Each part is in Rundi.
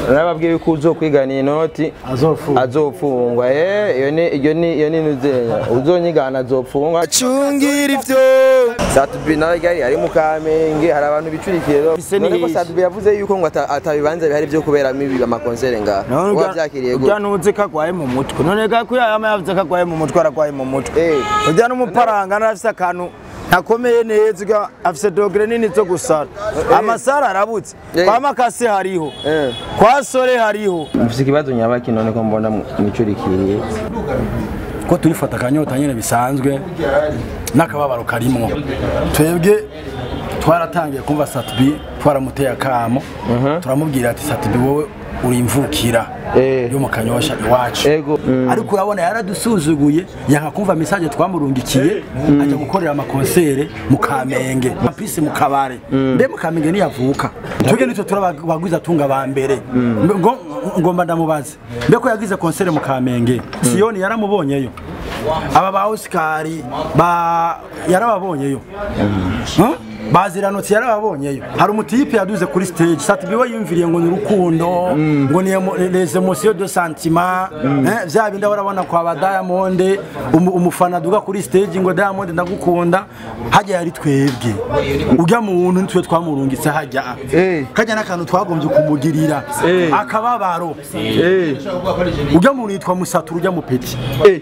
Nababwiye ko uzokwigana inoti azofungwa iyo ni nuzenya uzonyigana azofungwa acungira ivyo Satubi nawe gari ari mu Kamenge hari abantu bicurikiro none ko Satubi yavuze yuko ngo atabibanza bihari byo kubera mibi amakonsere nga wavyakiriye gute ujanuze kagwaye mu mutwe none gakuya yama yavuze kagwaye mu mutwe aragwaye mu mutwe ujana umuparanga narafise akantu nakomeye neza afise dogre nini zo gusara amasara arabutse kwa makase hariho kwa sore hariho mfise kibazo nyabaki none ko mbona mwicurikiriye ko turifata kanyota nyene bisanzwe nakababaro karimo twebwe twaratangiye kumva Satubi twaramuteye akamo turamubwira ati Satubi wowe uri imvukira yo mu Kanyosha iwacu ariko urabona yaradusuzuguye yanka kumva message twamurungikiye aje gukorera amakonsere mu Kamenge apise mu kabare mbe mu Kamenge niyavuka twege nitwe turabagwiza tunga ba mbere ngomba ndamubaze mbe ko yagize konsere mu Kamenge Sioni yaramubonyeyo aba ba Oscar yarababonyeyo baziranotse yarababonyeyo hari umutipe yaduze kuri stage Satubi we yumviriye ngo ni rukundo ngo ni les émotions de sentiment vya bindi barabona kwa ba Diamond umufana duga kuri stage ngo Diamond ndagukunda hajya yari twebwe ujya mu muntu ntwe twamurungitse hajya kajya nakantu twagombye kumugirira akababaro ujya mu yitwa Musatura ujya mu Peti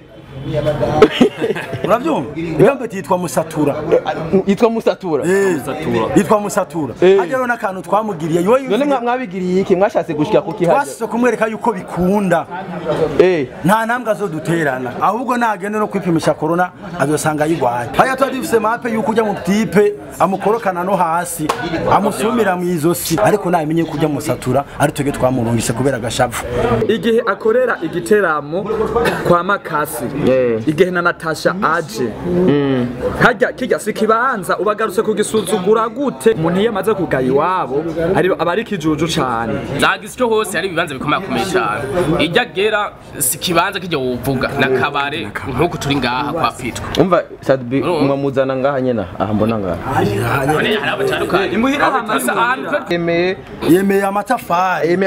uravyumva Ugambeti yitwa Musatura yitwa Musatura hajero nakantu twamugiriye none mwabigiriye iki mwashatse gushika kuki haje twase kumwereka yuko bikunda nta ntambwe azoduterana ahubwo nagende no kwipimisha corona azosanga yigwaye haya twadifise mape yuko ujya mu tipe amukorokana no hasi amusumira mu izosi ariko namenye kujya Musatura ari twege twamurungise kubera gashavu igihe akorera igiteramo kwa Makasi igihe na Natasha aje hajya kijya sikibanza ubagarutse kugisuzugura gute umuntu yamaze kugaya iwabo ari abari kijuju cyane zagisho hose ari bibanza bikomakomeye cyane ijya gera sikibanza kijya uvuga nakabare nkuko turi ngaha kwa Fitwa umva Satubi mwamuzana ngaha nyena aha mbona ngaha imuhira hamasa yemeye amatafari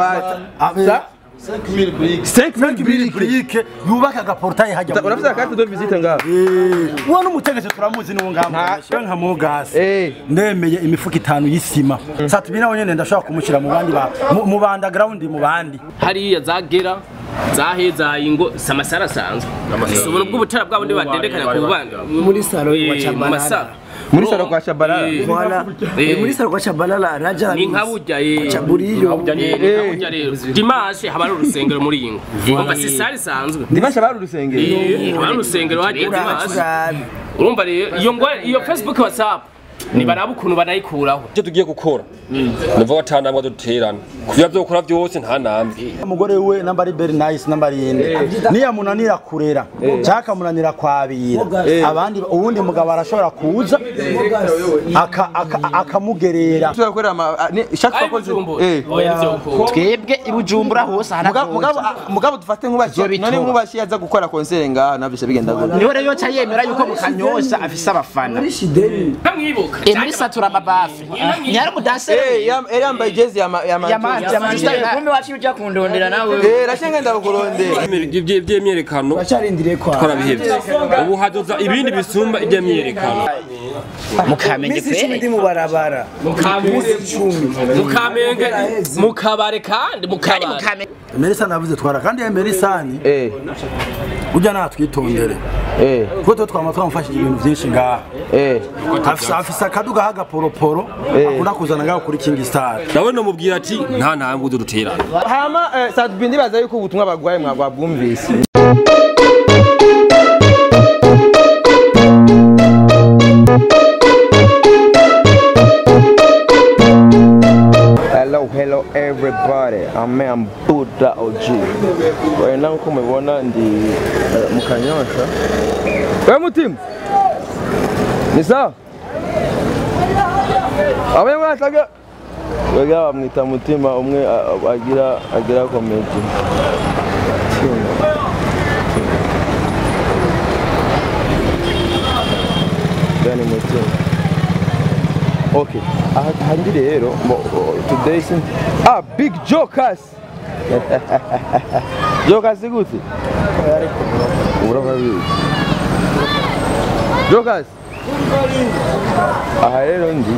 5000 briques yubaka agaportail hajya urafite carte de visite ngaha wano umutegetse turamuzi niwo ngamba nka mugase ndemeye imifuka 5 y'isima Satubi nawe nyene ndashaka kumushira mu bandi mu banda ground mu bandi hariya zagera zaheza ingo samasara sanzwe ubuntu bw'ubutara bwabo ndi badendekana ku bandi muri salo wa Chabalala muri salo kwa Chabalala muri salo kwa Chabalala raja ni nkabujya Chaburiyo nkabujya rero Dimanche haba ari urusengero muri ingo umva si sari sanzwe Dimanche haba ari urusengero haba urusengero hagiye Dimanche urumva rero iyo Facebook WhatsApp ni baraba ukuntu banayikuraho cyo tugiye gukora nuva watanamwe duterana kuvya byo gukora byose nta nambi umugore we namba ari very nice namba ari yende niya munanira kurera cyaka munanira kwabira abandi ubundi mugabo arashobora kuza akamugerera tuzakorera shaka ko twebwe ibujumbura hose mugabo dufate nk'ubashi none nk'ubashi yaza gukora konsere ngaha nabyo bigenda gute niho rero cya yemera yuko mu Kanyosha afise abafana nkamwibuka muri Satura mabafi nyari mudansere yambaye jezi ya kumbe wacu ujya kundondera nawe rashenga ndabukurondera by'imyerekano bacarindiriye kwa twarabihebye ubu hadoza ibindi bisumba iby'imyerekano Mukamenge kwe ndi mu barabara Mukamenge mukabare kandi mukabare Melissa navuze twara kandi ya Melisani ujya natwitondere kuko twama twamfashije ibintu byinshi ngaha afisa kaduga haga poroporo akunda kuzana ngaho kuri King Star nawe no mubwira ati nta ntambwe duterana hama Satubi ndibaza yuko ubutumwa bagwaye mwagwabwumvise Hello everybody, I'm Buddha OG. Right now kumebona ndi mu Kanyosha. Wewe mutimu? Ni sawa? Abaye mwataga wega bamwita mutima umwe agira comedy. Gani mutima? Okay. Ahandi rero today sin Big Jokers. Jokers gute? Urababi. Jokers. Aha rero ndi.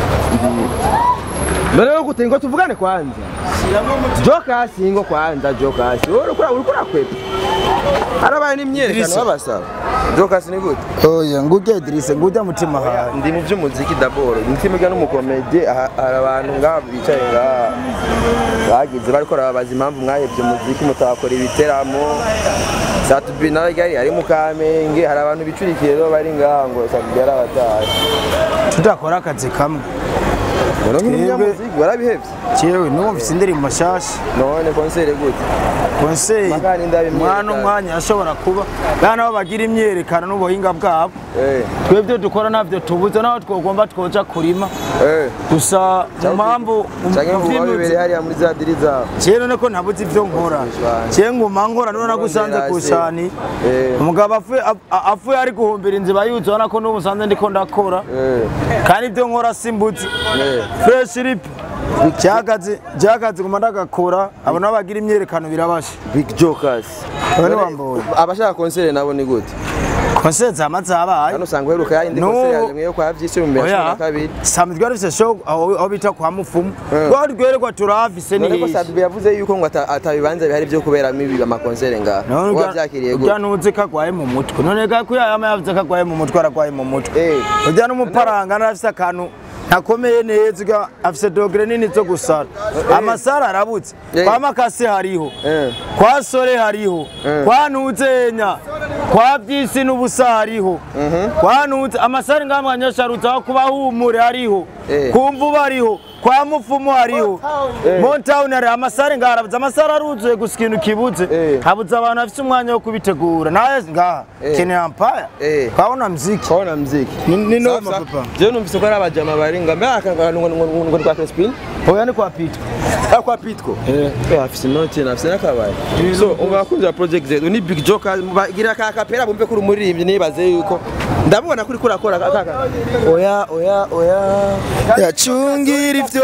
Mbere gute ngo tuvugane kwanza. Jokers ingo kwanza Jokers. Uri kwepa. Arabaye n'imyerekano y'abasaba. Jokers ni gute? Oya nguge Idrisse ngude mutima hawe. Ndi mu by'umuziki d'abord. Ntimuga n'umukomedi abantu ngaba bicaye ngaha. Bagize bariko rabaza impamvu mwahebye umuziki mutakora ibiteramo. Satubi nawe gari ari mu Kamenge hari abantu bicurikiye rero bari ngaha ngo Satubi yarabataye. Tudakora akazi kamwe. Muziki warabihebye. Cyewe numvise indirimbo mashasha. None concert gute? Concert. Mwana umwanya ashobora kuba. Bana bo bagira imyerekano n'ubuhinga bwabo. Twebwe dukora navyo tubuze naho twogomba twoja kurima. Gusa impamvu umuvimbi hari muri za diriza. Cyewe nako ntabuze ivyo nkora. Cyewe nguma nkora none nagusanze kushani. Umugabo afuye ari guhumbira inziba yuzo ubona ko n'ubusanze ndiko ndakora. Kandi ivyo nkora simbuze. Fresh rip. Jagazi kumanda gakora abona bagira imyerekano birabasha. Big Jokers. Bane wamboye. Abashaka concert nabo ni gute? Concert zamazabaye. Hano sanga heruka yindi concert yaje yo kwa vyise mu 2022. Samedi rwose show aho bita kwa mufumu. Rwari rwererwa turavise ni. None Sadu yavuze yuko ngo atabibanza bihari byo kubera mibi ama concert nga. Wavyakiriye gute? Ujya nuze kagwaye mu mutwe. None ga kuyama yavuze kagwaye mu mutwe aragwaye mu mutwe. Ujya n'umuparanga narafise akantu nakomeye neza afise dogre nini zo gusara amasara arabutse kwa makasi hariho kwa sore hariho kwa ntuzenya kwa byisi n'ubusa hariho kwa ntuze amasara ngamwanyasharutsa kuba humure hariho kumvu bariho kwa mufumu hariho Montown ari amasara ngarabuze amasara aruzuye gusikintu kibuze habuze abantu afise umwanya wo kubitegura naye ngaha kene empire kwaona muziki ni no papa je numvise ko ari abajama bari ngamba ngo kwa Crespin oya ni kwa Pitco kwa Pitco afise note nafise nakabaye so ubakunza project zetu ni Big Jokers bagira kakapera bumve kuri umuririmbyi nibaze yuko ndabona kuri kurakora kaka oya yacungira ivyo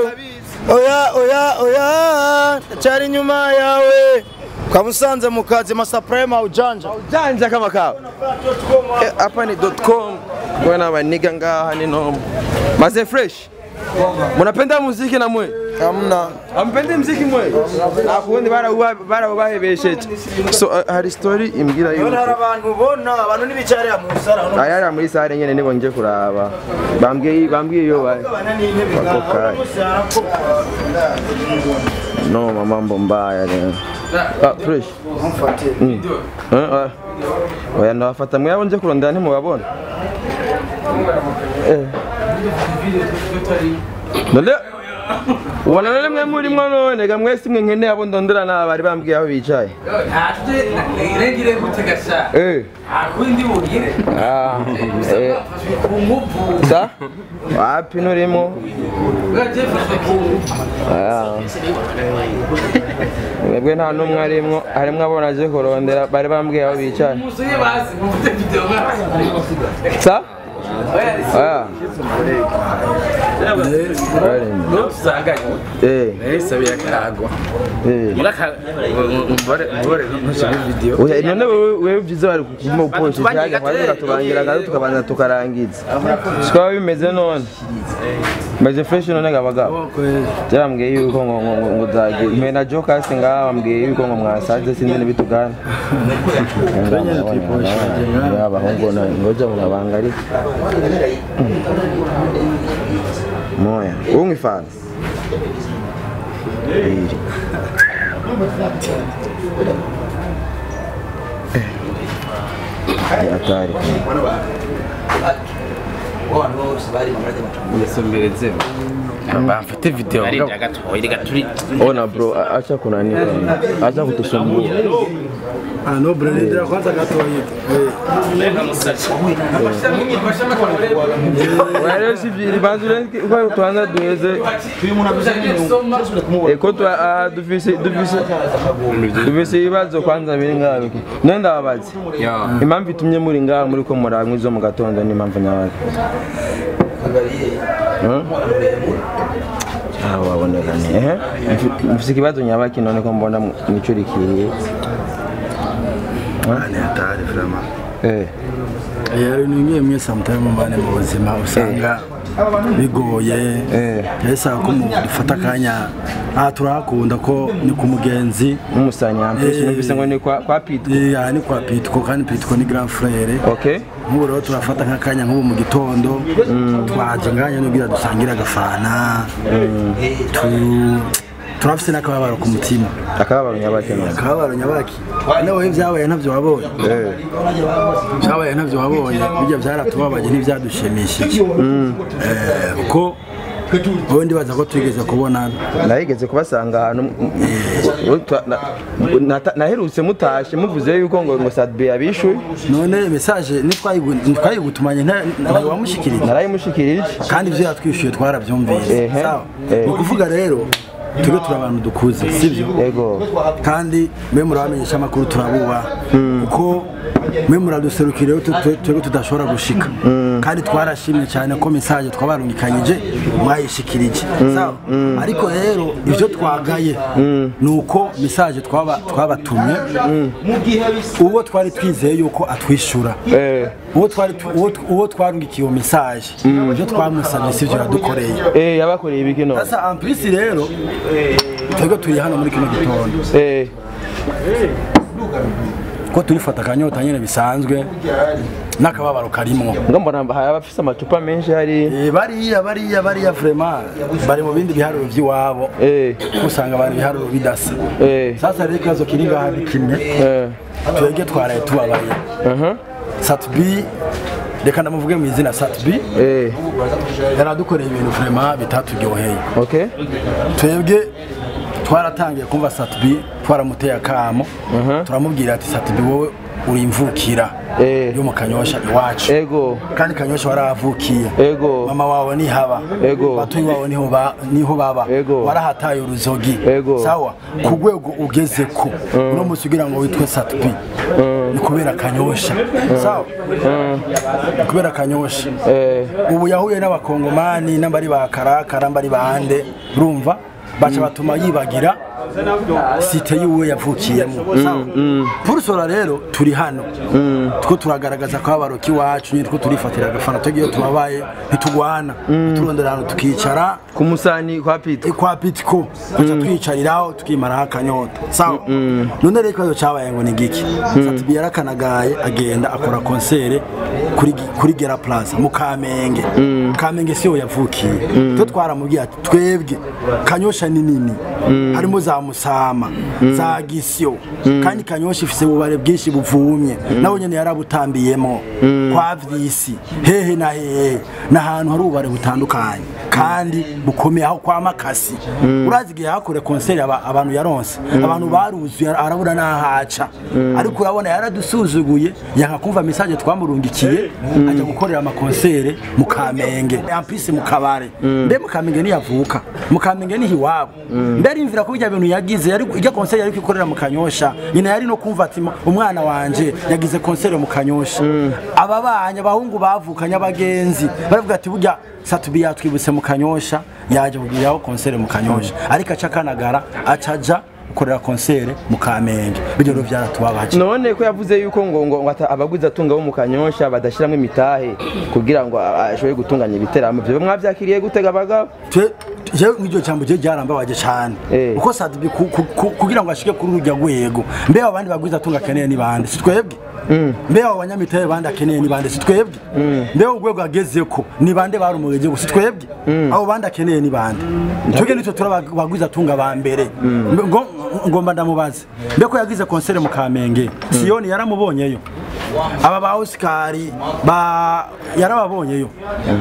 oya cyari nyuma yawe kamusanze mukaze masaprema ujanja kama kawa hapa ni .com bwana baniga ngaha ni no maze fresh munapenda muziki na mwe hamna ampende muziki mwe akundi bara bahebesheje so hari story imbwira yuko hari abantu nibicare mu sara ayara muri sare nyene nibo nje kuraba bambwiye yo bari no mambo mbaya leo fresh oya ndafata mwe nje kurondera ntimubabona none wala mwe muri mwe none ga mwese mwe nkene abo ndondera na bari bambwiye aho bicaye irengire gutegasha akundi bugire sa wapi nurimo mwebwe nta numwe arimwo harimwo abona aje kurondera bari bambwiye aho bicaye musuye bazi mufite video sa no tusanganye sabiya karagwa muraka mbore ntushaka video oya none wewe byiza bari kuguma uposhe cyane kwaza tubangira gato tukabanza tukarangiza sikwa bimeze none maze fresh none gabagabo byambwiye yuko ngo zage mena Jokers ngaha bambwiye yuko ngo mwasaze sinzi nibitugana abahungu ngoja munabangari moya ungifana hatari Nisombereze bamfite video ari gatoyi gaturi ona bro acha kunani acha kutusumbua no bro ndio kwanza gatoyi nenda musacha wale sivili bazure kwa tuanza dueze eko tu dufise ibibazo kwanza biri ngaho nenda babazi impamvu itumye muri ngaho muri ko murankwizo mu gatondo ni impamvu nyabazi waboneka ni mfise ikibazo nyabaki none ko mbona mwicurikiriye ni hatari vraiment yari ningiye mwe sometimes mbane mu buzima usanga bigoye yesa ko dufata kanya turakunda ko ni ku mugenzi umusanya mpese numvise ngo ni kwa Pitko ni kwa Pitko kandi Pitko ni grand frère okay nk'uburo turafata nk'akanya nk'ubu mu gitondo twaje nganya n'ubwira dusangira agafana turafise n'akababaro ku mutima akababaro nyabaki nawe byabaye ntavyo wabonye byabaye ntavyo wabonye bijya byaratubabaje n'ivyadushimishije uko ubundi baza ko twigeze kubonana nayigeze kubasanga ahantu naherutse mutashe muvuze yuko ngo Sadbi yabishuye none message nitwayigutumanye wamushikirije narayimushikirije kandi ivyo yatwishuye twaravyumvise sawa ukuvuga rero turi abantu dukuze sivyo yego kandi mwe muramenyesha amakuru turabuba kuko mwe muraduserukire twego tudashobora gushika kandi twarashimye cyane ko message twabarungikanyije mwayishikirije sawa ariko rero ivyo twagaye nuko message twabatumye uwo twari twizeye yuko atwishura uwo twarungikiye message ivyo twamusabye sivyo yadukoreye yabakoreye ibiki none sasa en plus rero twego turi hano muri kino gitondo ko turifata kanyota nyene bisanzwe nakababaro karimwo ngo mbona abafise amacupa menshi hari bariya vraiment bari mu bindi biharuro by'iwabo usanga bari biharuro bidasa sasa rero kazo kiri ngaha bikimye twege twaraye tubabaye Satbi reka ndamuvuge mu izina Satbi yaradukoreye ibintu vraiment bitatugyoheye okay twebwe twaratangiye kumva Satbi twaramuteye akamo turamubwira ati Satbi wowe uri imvukira yo mu Kanyosha iwacu ego kandi Kanyosha waravukiye ego mama wawe ni haba ego batuyi wawe niho baba warahataye uruzogi sawa ku rwego ugeze ko no musugira ngo witwe Satbi ni kubera Kanyosha sawa kubera Kanyosha ubu yahuye n'abakongomani n'abari bakarakara mbari bande urumva bacha batuma yibagira site yiwe yavukiyemo Pursora rero turi hano two turagaragaza ko abaroki wacu nitwo turifatira agafana tugiye tubabaye ntitugwana turondera hano tukicara ku musani kwa Pitko acha twicariraho tukimara akanyota sawa none rero kwazo cyabaye ngo ni giki Satbi yarakanagaye agenda akora concert kuri Gera Plaza mu Kamenge siyo yavukiye to twaramubwiye ati twebwe Kanyosha ni nini harimo za Musama za Gisyo kandi Kanyosha ifise ubare bwinshi buvumye nawe nyene yarabutambiyemo kwa Vyisi hehe na hehe na hantu hari ubare butandukanye kandi bukomeye aho kwa Makasi urazigiye hakore concert abantu yaronse abantu baruzuye arabura nahaca ariko urabona yaradusuzuguye yanka kumva message twamurungikiye aje gukorera ama concert mu Kamenge ampisi mu kabare mbe mu Kamenge ni yavuka mu Kamenge ni hiwabo mbere imvira ko bijya bintu yagize yari ijya concert yari kwikorera mu Kanyosha nyina yari no kumva ati umwana wanje yagize concert mu Kanyosha ababanya bahungu bavukanya abagenzi baravuga ati burya Satbi yatwibutse mu Kanyosha yaje kugiraho concert mu Kanyosha ariko acakanagara acaja ukorera concert mu Kamenge bijyo byaratubabaje none ko yavuze yuko ngo abaguze atunga bo mu Kanyosha badashiramo imitahe kugira ngo ashobore gutunganya ibiteramo byo mwavyakiriye gutega abagabo je ngiryo cyambo je ryarambabaje cyane uko Satbi kugira ngo ashike kuri urujya gwego mbe abandi baguze atunga keneye ni bande sitwebwe mbe abanyamitahe bande akeneye ni bande sitwebwe mbe ugwego agezeko ni bande barumurege gusa twebwe abo bande akeneye ni bande twege nitwe turabaguze atunga ba mbere ngomba ndamubaze mbe ko yagize concert mu Kamenge Sioni yaramubonyeyo aba ba Oscar yarababonyeyo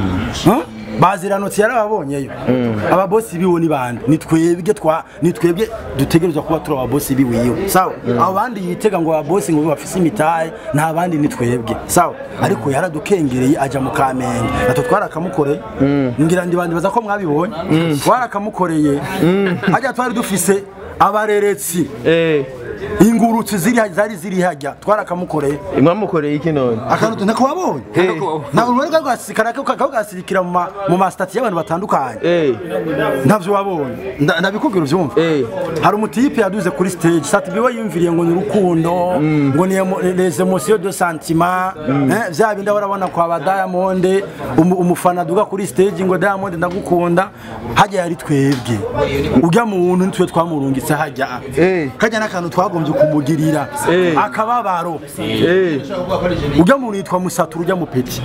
baziranotse yarababonyeyo aba boss biwo ni bande nitwebwe dutegerezwa kuba turi aba boss biwiyo sawa abo bandi yitega ngo aba boss ngo bafise imitahe nta bandi nitwebwe sawa ariko yaradukengereye aja mu Kamenge ato twarakamukoreye ngira ndi bandi baza ko mwabibonye twarakamukoreye aja twari dufise abareretsi ingurutsi zari ziri hajya twarakamukoreye mwamukoreye iki none akantu nakubabonye na urwego rwasikara kagasirikira mu mastati y'abantu batandukanye ntavyo wabonye ndabikubwira uvyumva hari umutipe yaduze kuri stage Sat-B we yumviriye ngo ni urukundo ngo ni les émotions de sentiment vya bindi barabona kwa ba Diamond umufana duga kuri stage ngo Diamond ndagukunda hajya yari twebwe ujya mu muntu ntwe twamurungitse hajya kajya nakantu twagombye kumugirira akababaro ujya mu yitwa Musatura ujya mu Peti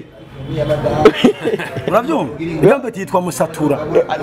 uravyumva Peti yitwa Musatura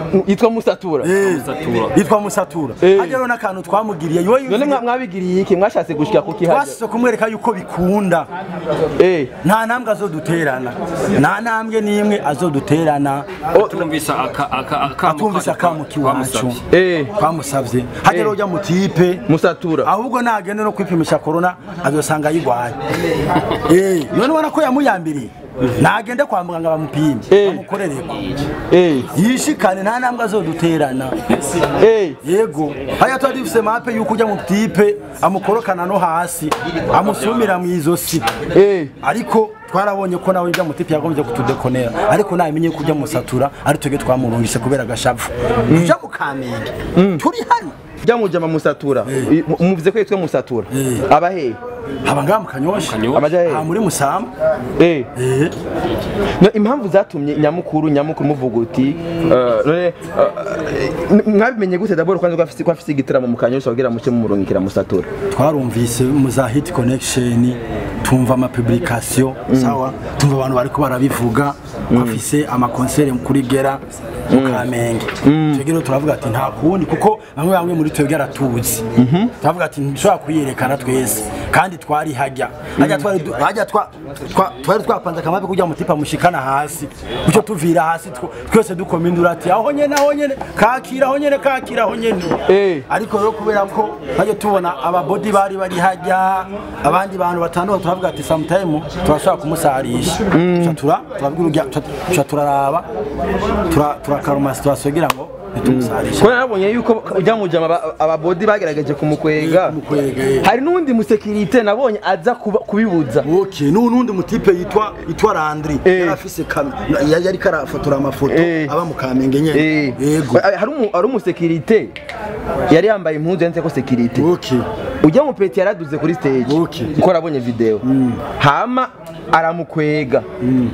yitwa Musatura hajya rero nakantu twamugiriye none mwabigiriye iki mwashatse gushika kuki hajya twasise kumwereka yuko bikunda nta ntambwe azoduterana nta ntambwe nimwe azoduterana atumvisa akamuki wacu twamusavye hajya rero ujya mu tipe Musatura ahubwo nagende no kwipimisha corona azosanga yigwaye none ubona ko yamuyambiriye nagende kwa muganga bamupime bamukorereko yishikane nta ntambwe azoduterana yego haya twadifise mape yuko ujya mu tipe amukorokana no hasi amusumira mu izosi ariko twarabonye ko nawe ujya mu tipe yagombye kutudekonera ariko namenye ko ujya Musatura ari twege twamurungise kubera gashavu ujya mu Kamenge turi hano jya mujama Musatura muvuze ko yitwa Musatura abahe abanga mu Kanyosha muri Musamba no impamvu zatumye nyamukuru muvuga uti mwabimenye gute d'abord kwanza ko afise igitaramo mu Kanyosha kugira muce mu murungikira Musatura twarumvise mu za hit connection tumva ama publication sawa tumva abantu bariko barabivuga afise ama concert kuri Gera mu Kamenge twegero turavuga ati nta kundi kuko bamwe muri twebwe aratuzi turavuga ati nshobora kuyerekana twese kandi twari hajya twari twapanze kamabe kujya mu tipa mushikana hasi ucyo tuvira hasi twese dukomindura ati aho nyene kakira aho nyene ariko rero kubera ko haje tubona aba body bari hajya abandi bantu batandukanye turavuga ati sometime turashaka kumusarisha turaraba turakaruma situation kugira ngo ko nabonye yuko ujya mujama ababodi bagerageje kumukwega hari nundi musekirite nabonye aza kubibuza nundi mutipe yitwa Landry yarafise yari karafotora amafoto aba mu Kamenge nyene yego hari umusekirite yari yambaye impuzu yanze ko sekirite ujya mu Peti yaraduze kuri stage ko nabonye video hama aramukwega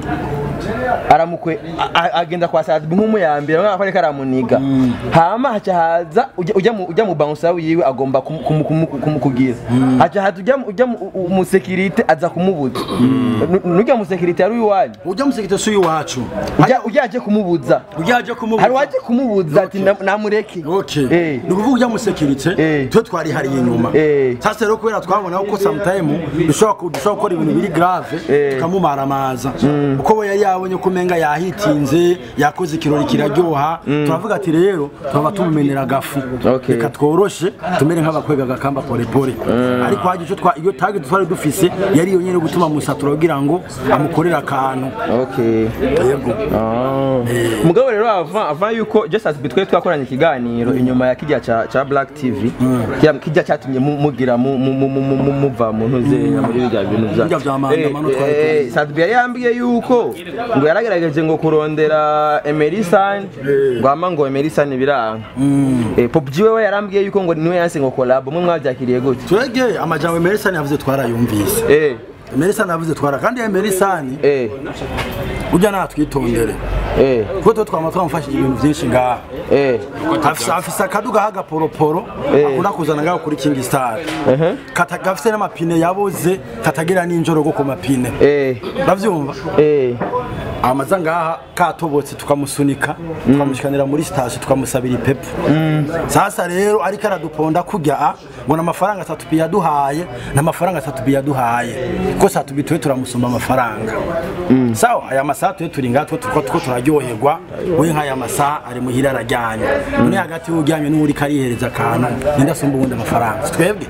agenda kwa Sat-B nk'umuyambira mwana ko karamuniga hama haza ujya mu bouncer wiwe agomba kumukugira haza ujya mu security aza kumubuza nujya mu security ari uwani ujya mu security suyi wacu ujyaje kumubuza hari waje kumubuza ati namureke nukuvuga ujya mu security twe twari hari inyuma sasa rero kubera twabona uko sometime dushobora gukora ibintu biri grave tukamumara amaza uko we yari yabonye kumenga yahitinze yakoze ikirori kiraryoha turavuga ati rero twaba tumumenera gafu reka tworoshe tumere nk'abakwega gakamba pole ariko haje iyo tagi twari dufise yari yo nyene gutuma Musatura kugira ngo amukorera akantu yego mugabo rero ava yuko just as bitwe twakoranye ikiganiro inyuma ya kijya cha Black TV kijya cyatumye mugira muva mu ntuze muri bijya bintu bya Sat-B yambwiye yuko ngo yaragerageje ngo kurondera Emerson ngo Emerson biranga Pop jiwe yarambwiye yuko ngo niwe yanse ngo collab mwe mwabyakiriye gute twege amajambo Emerson yavuze twarayumvise Emerson yavuze twara kandi Emerson ujya natwitondere kuko twama twamufashije ibintu byinshi ngaha afisa akaduga haga poroporo akunda kuzana ngaho kuri King Star katagafise n'amapine yaboze katagira n'injoro go ku mapine bavyumva amaza ngaha katobotse tukamusunika tukamushikanira muri stage tukamusabira ipepo sasa rero ariko araduponda kujya ngo amafaranga Sat-B yaduhaye n'amafaranga Sat-B yaduhaye ko Sat-B twe turamusoma amafaranga sawa aya masaha twe turi ngaho tuko turaryoherwa we nk'aya masaha ari muhira arajyanye none hagati y'ujyanye n'uri karihereza akantu ndasumba ubundi amafaranga twebwe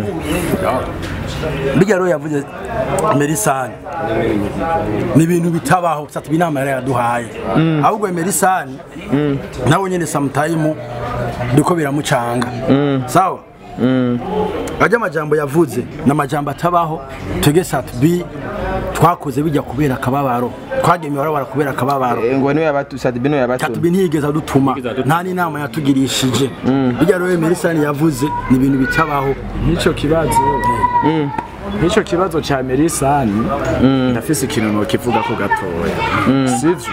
bijya rero yavuze Emerson ni ibintu bitabaho Sat-B inama yaduhaye ahubwo Emerson nawe nyene sometime duko biramucanga sawa ajya amajambo yavuze n'amajambo atabaho twege Sat-B twakoze bijya kubera akababaro twagemiye barabara kubera akababaro ngo niwe yabatu Sat-B niwe yabatu Sat-B ntiyigeze adutuma nta n'inama yatugirishije bijya rero Melisani yavuze ni ibintu bitabaho Nico kibazo cha Melisani ndafise ikintu no kivuga ko gatoya sivyo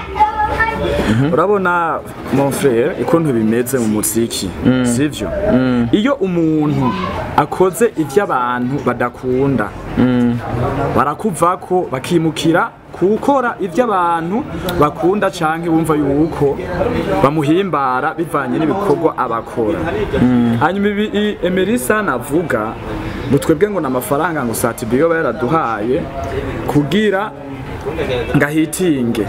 urabona mon frère ikuntu bimeze mu muziki sivyo iyo umuntu akoze ivy'abantu badakunda barakuvako bakimukira gukora ivy'abantu bakunda canke bumva yuko bamuhimbara bivanye n'ibikorwa abakora hanyuma Melisani avuga mutwebwe ngo n'amafaranga ngo Sat-B yo yaraduhaye kugira ngahitinge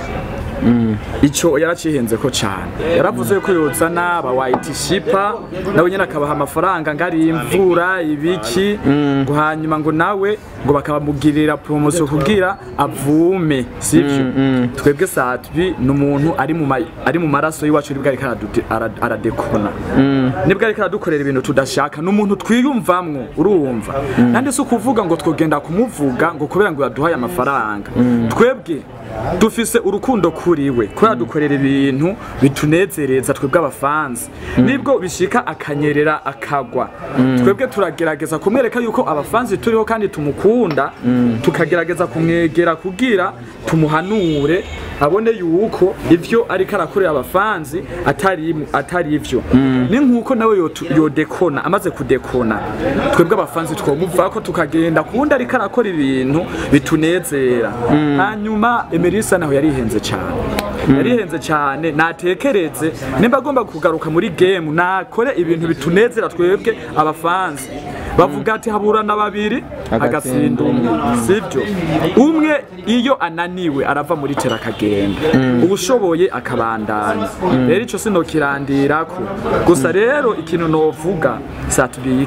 ico yaracihenze ko cyane yaravuze ko yozana aba white shipa nawe nyene akabaha amafaranga ngari imvura ibiki ngo hanyuma ngo nawe ngo bakabamugirira promotion kugira avume sivyo twebwe Sat-B n'umuntu ari mu maraso yiwacu nibwo ari aradekona nibwo ari karadukorera ibintu tudashaka n'umuntu twiyumvamwo urumva kandi se ukuvuga ngo twogenda kumuvuga ngo kubera ngo yaduhaye amafaranga twebwe dufise urukundo kuriwe ko yadukorera ibintu bitunezereza twebwe abafanzi nibwo bishika akanyerera akagwa twebwe turagerageza kumwereka yuko abafanzi turiho kandi tumukunda tukagerageza kumwegera kugira tumuhanure abone yuko ivyo ariko arakorera abafanzi atari ivyo ni nkuko nawe yodekona amaze kudekona twebwe abafanzi twomuva ko tukagenda kundi ariko arakora ibintu bitunezera hanyuma Melisani naho yarihenze cyane natekereze nimba agomba kugaruka muri game nakore ibintu bitunezera twebwe abafanzi bavuga ati haburana babiri agasinda sivyo umwe iyo ananiwe arava muri tera akagenda ubushoboye akabandanya rero ico sinokirandirako gusa rero ikintu novuga Sat-B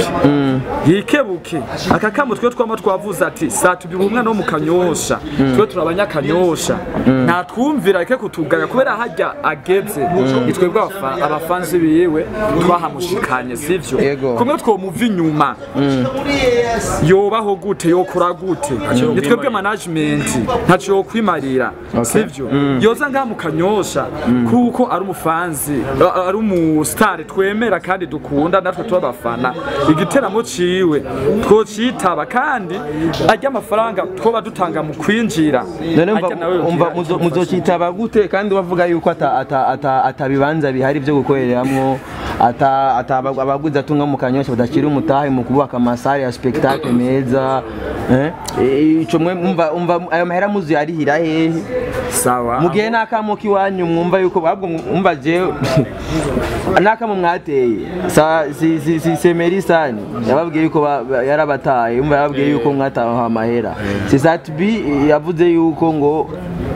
yikebuke akakamu twe twama twavuze ati Sat-B umwana wo mu Kanyosha twe turabanya Kanyosha nta twumvira ke kutugaya kubera hajya ageze itwebwe abafanzi biwe twahamushikanye sivyo kumwe twomuva inyuma yobaho gute yokora gute nitwebwe management ntaco yokwimarira sivyo yoza ngaha mu Kanyosha kuko ari umufanzi ari umustar twemera kandi dukunda natwe tubafana igiteramo ciwe twocitaba kandi ajya amafaranga twoba dutanga mu kwinjira umva muzocitaba gute kandi bavuga yuko atabibanza bihari byo gukoreramwo abaguzi atunga mu Kanyosha badakira umutahe mu kubaka amasare ya spectacle meza ico mwe umva ayo mahera muzi arihira hehe sawa mugihe nakamo kiwanyu mwumva yuko babwo umva je nakamo mwateye si Melisani yababwiye yuko yarabataye umva yababwiye yuko mwataha amahera Sat-B yavuze yuko ngo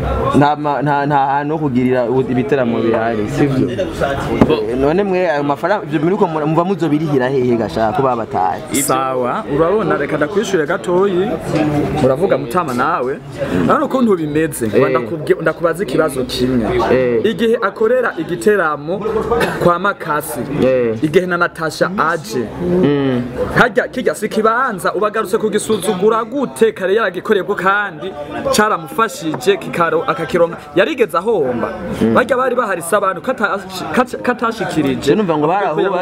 nta hantu kugirira ibiteramo bihari sivyo none mwe ayo mafaranga ivyo muri ko mva muzo birihira hehe gashaka ko babataye sawa urabona reka ndakwishura gatoyi uravuga mutama nawe none ukuntu bimeze ndakubaza ikibazo kimwe igihe akorera igiteramo kwa Makasi igihe na Natasha aje hajya kijya sikibanza ubagarutse kugisuzugura gute kare yaragikoreye kandi caramufashije akakironka yarigeze ahomba bajya bari bahari sabanu katashikirije numva ngo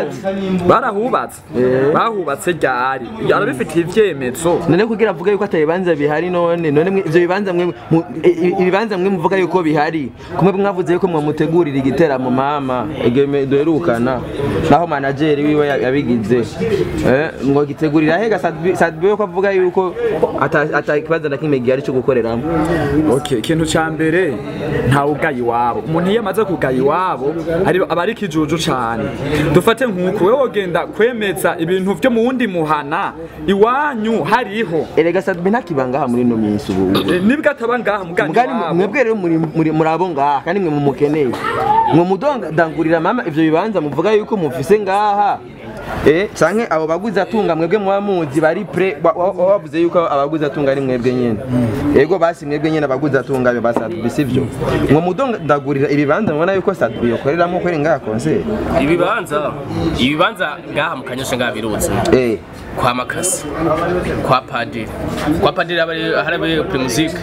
bahubatse ryari yarabifitiye ivyemezo none kugira avuga yuko atabibanza bihari none ivyo bibanza mwe muvuga yuko bihari kumwe mwavuze yuko mwamutegurira igiteramo mama egeme duherukana naho manager wiwe yabigize ngo gitegurira hega Sat-B yuko avuga yuko atakibanza na kimwe gihari cyo gukoreramo okay ikintu ca mbere nta ugayi wabo umuntu yamaze kugayi wabo abari kijuju cyane dufate nkuko wewe wogenda kwemeza ibintu byo mu wundi muhana iwanyu hariho erega Sat-B ntakibanga muri no minsi ubu nibwo atabangaha mugani mwebwe rero muri abo ngaha kandi mwe mumukeneye mwe mudongangurira mama ivyo bibanza muvuga yuko mufise ngaha canke abo baguzi atunga mwebwe muba muzi bari pre bavuze yuko abaguzi atunga ari mwebwe nyene ego basi mwebwe nyene abaguzi atunga basatu bisivyo ngo mudondagurira ibibanza mubona yuko Sadbi yokoreramo kweri ngaha concert ibibanza ngaha mu Kanyosha ngaha birutse kwa Makasi kwa Padiri hari musique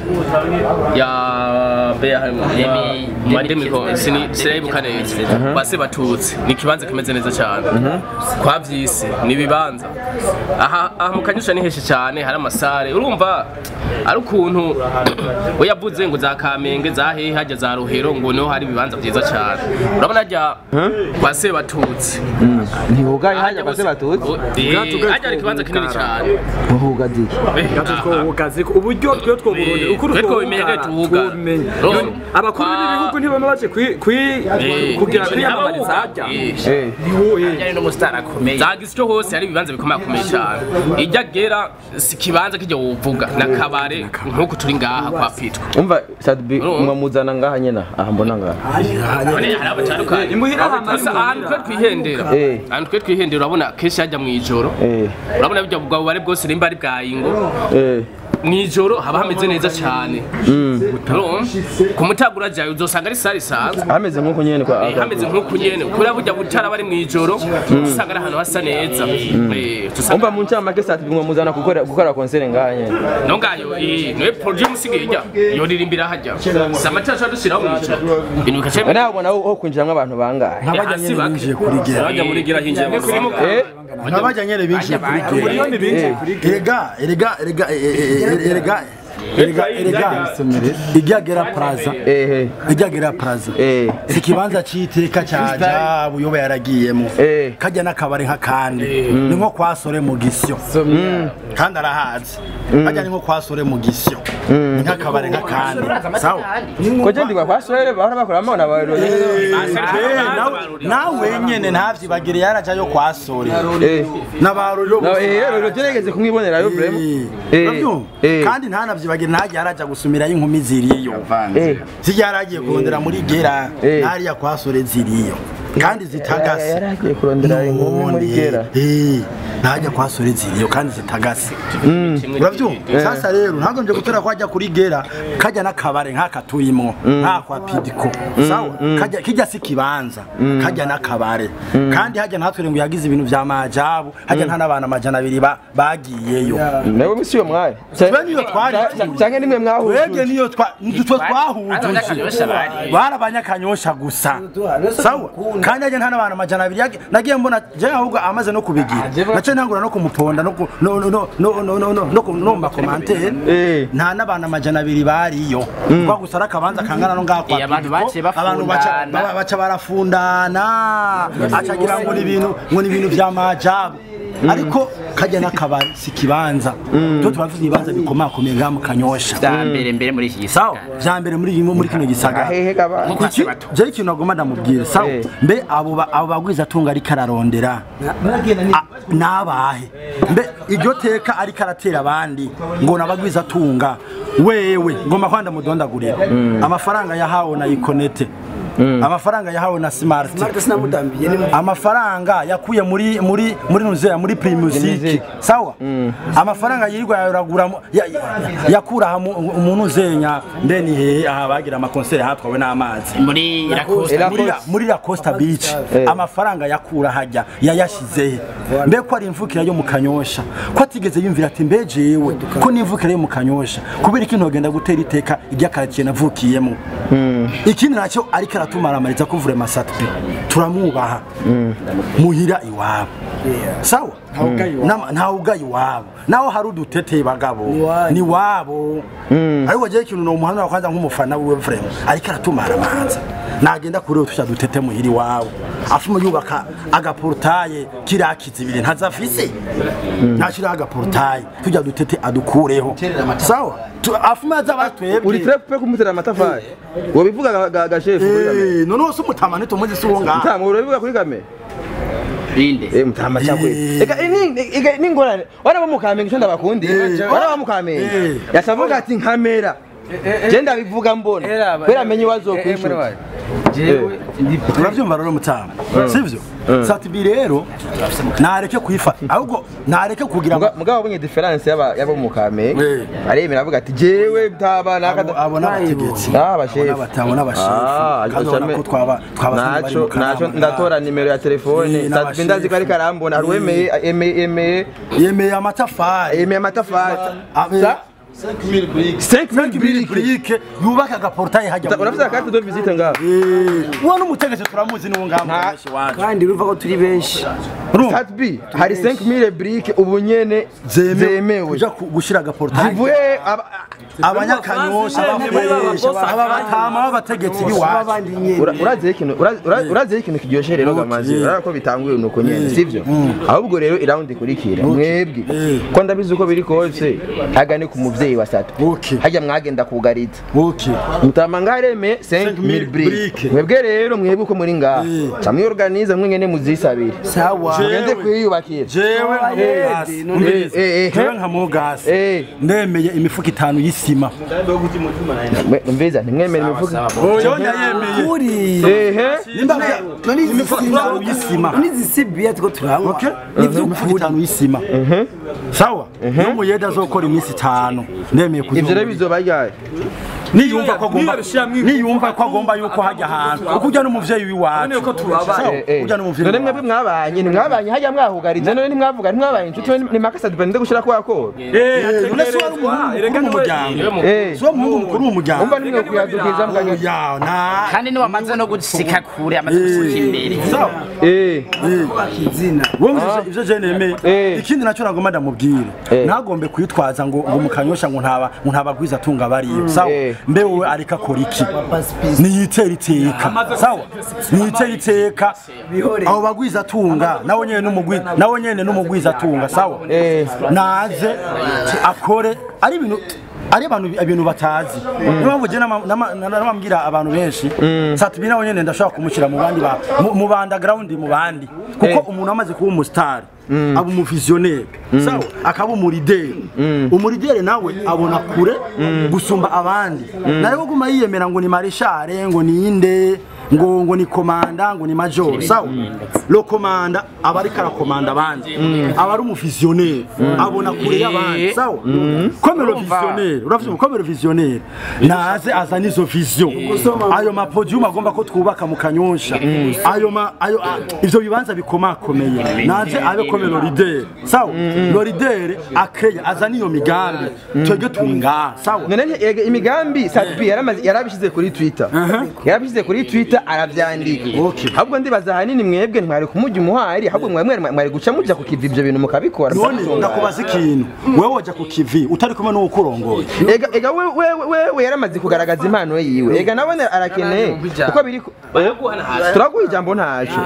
ya sinibuka neza base batutse ni kibanza kimeze neza cyane kwa Vyisi ni bibanza aha mu Kanyosha ni heshi cyane hari amasare urumva ari ukuntu we yavuze ngo za Kamenge za hehe hajya za Rohero ngo niho hari bibanza byiza cyane urabona ajya kwa se batutse ntihugaye hajya kwa se batutse hajya ari kibanza kinini cyane uhugazi uburyo twe two Burundi uko bimeze tuvuga abakuru b'ibihugu ntibama baje kugira kwiyamamariza hajya ari no mustar akomeye zagisyo hose hari ibibanza bikomakomeye cyane ijya gera si kibanza kijya uvuga nakabare nkuko turi ngaha kwa Pitwa umva Sadbi mwamuzana ngaha nyena aha mbona ngaha hari abatandukanye imuhira ahantu twe twihendera urabona keshi hajya mu ijoro urabona bijya bugabo bare bwose rimba ari bwayingo mwijoro haba hameze neza cyane ku mutagura jayo uzosanga ari sari sanzwe hameze nkuko nyene kwa hameze nkuko nyene kubera burya butara bari mwijoro usanga ari ahantu hasa neza umva mu ncama ke Sadbi mwamuzana gukora concert ngaha nyene no ngayo no producer musigirya yo ririmbira hajya samatasha dushiraho mwijoro ibintu kace naho ubona ho kwinjiramwe abantu bangahe nk'abajyanye binjiye kuri gera bajya muri gera hinjiye nk'abajyanye binjiye kuri gera erega Igyagera Plaza si kibanza citeka cyaja buyoba yaragiyemo kajya nakabare nk'akandi ni nko kwasore mu gisyo kandi arahazi kajya ni nko kwasore mu gisyo nk'akabare nk'akandi sawa ko je ndikwa kwasore bahora bakora amona baro nawe nyene ntavyibagire yaraja yo kwasore nabaro yo rero gerageze kumwibonera yo vraiment kandi ntanavyibagire ntaje yaraja gusumira inkumi ziriyo sije yaragiye kurondera muri gera hariya kwasore ziriyo kandi zitagase yaragiye kurondera inkumi muri gera ntajya kwasore ziriyo kandi zitagase uravyumva sasa rero ntabwo nje gutera kwajya kuri gera kajya nakabare nk'akatuyimwo nk'akwa Pidiko sawa kajya kijya sikibanza kajya nakabare kandi hajya natwere ngo yagize ibintu vya majabu hajya nta nabana amajana 2 bagiyeyo nawe misiyo mwaye niyo twari cyangwa nimwe mwahuje wege niyo twahuje barabanyakanyosha gusa sawa kandi hajya nta nabana amajana 2 nagiye mbona je ahubwo amaze no kubigira nace ntangura no kumuponda no makomantere nta nabana amajana 2 bariyo kwa gusara kabanza kangana no ngakwa abantu baca barafundana acagira ngo ni ibintu vya majabu ariko kajya nakabari si kibanza to tubavuze ibibanza bikomakomeye nga mu Kanyosha mbere muri iki gisagara bya mbere muri kino gisagara je ikintu nagoma ndamubwira sawa mbe abo bagwiza tunga ari kararondera nabahe mbe iryo teka ari karatera abandi ngo nabagwiza tunga wewe ngoma kwanda mudondagurira amafaranga yahawe na Ikonete amafaranga yahawe na Smart amafaranga yakuye muri nuzeya muri Primusic sawa amafaranga yirirwa yaragura yakura umuntu uzenya ndeni he aha bagira ama concert hatwawe n'amazi muri la Costa Beach amafaranga yakura hajya yayashize mbe ko ari imvukira yo mu Kanyosha ko atigeze yumvira ati mbeje yewe ko nimvukira yo mu Kanyosha kubera ikintu ogenda gutera iteka iryakarakiye navukiyemo ikindi nacyo ari tumara mariza kuvure Sadbi turamwubaha muhira iwabo sawa nta ugayi iwabo naho hari udutete bagabo ni wabo ariko je ikintu no muhana wakwanza nk'umufana wiwe vrema ariko aratumara manza nagenda kuri utusha dutete muhira iwabo afuma yubaka agaportaye kirakiza ibiri ntazafise ntashira agaportaye tujya dutete adukureho sawa afuma zabatwebwe uri trepe kumutera amatafari wo bivuga ga chef none so mutamane tumuzi suwonga mutama urabivuga kuri kamera Inde mutama cyakwe ega ningorane wana bamukamenge cyo ndabakundi wana bamukamenge yasavuga ati nkamera je ndabivuga mbona kwera amenye wazokwishura uravyumva rero mutama sivyo Satibi rero nareke kuyifata ahubwo nareke kugira mugabo bunye difference yabo mu Kamenge aremera avuga ati jewe bitaba nakada abona abategetsi abashefu batabona abashefu ko naco ndatora nimero ya telefone Satibi ndazi ko ari karambona arwemeye amatafari 5000 briques yubaka agaportail hajya urafite carte de visite ngaho uwo n'umutegetsi turamuzi n'uwo ngaho kandi urumva ko turi benshi Satibi hari 5000 briques ubunyene zemewe kuja gushira agaportail zivuye abanyakanyosha aba batama b'abategetsi biwacu uraze ikintu kiryoshe rero gamazi urako bitanguye nuko nyene sivyo ahubwo rero iround ikurikira mwebwe ko ndabizi uko biri kose agane ku muvyeyi wa Satibi hajya mwagenda kugariza mutama ngareme 5000 briques mwebwe rero mwebwe uko muri ngaha camwe organize mwengene muzisabire sawa ngende kwiyubakira jewe nka mogasi ndemeye imifuka 5 y'isima mbiza nimwemere imifuka Jonda yemeye kuri none imifuka 5 y'isima nizisibiye tuko turangwa imifuka 5 y'isima sawa n'umuyeda azokora iminsi 5 ndemeye ivyo rero bizoba ryaye niyumva ko agomba yuko hajya ahantu kuko ujya n'umuvyeyi wiwacu uko tubabaye ujya n'umuvyeyi none mwebwe mwabanye hajya mwahugariza none ntimwavuga ntimwabaye inshuti ni Marcus Satibi ndende gushira kwa ko none so umuryango so mungu mukuru w'umuryango umva nimwe kuyadukiza mukanya kandi ni wamaze no gushika kure amaze gushika imbere bakizina wowe ivyo je nemeye ikindi naco nagomba ndamubwire ntagombe kwitwaza ngo mukanyosha ngo ntabagwiza tunga bariyo sawa mbe wowe areka kora iki niyitera iteka sawa niyitera iteka abo bagwiza tunga nawo nyene n'umugwiza tunga sawa naze akore ari ibintu batazi niyo mvuge namambwira abantu benshi Satibi nawo nyene ndashaka kumushyira mu bandi mu underground mu bandi kuko umuntu amaze kuba umustar aba umuvisionnaire sawa akaba umuridere nawe abona kure gusumba abandi nariko guma yiyemera ngo ni marishare ngo ni inde ngo ni komanda ngo ni major sawa lo komanda abari kara komanda abandi abari umuvisionnaire abona kure y'abandi sawa comme le visionnaire urafite comme le visionnaire naze azana izo vision ayo ma podium agomba ko twubaka mu Kanyosha ayo ivyo bibanza bikomakomeye naze abe comme le leader sawa le leader akeye azana iyo migambi twege twinga sawa none imigambi Satibi yarabishize kuri Twitter aravyandika ahubwo ndibaza hanini mwebwe ntwari kumujya umuhari ahubwo mwari guca mujya ku kivi ibyo bintu mukabikora none ndakubaza ikintu wewe wajya ku kivi utari kumwe no ukurongoye ega wewe yaramaze kugaragaza impano yiwe ega nabone arakeneye uko biri turaguha ijambo ntacu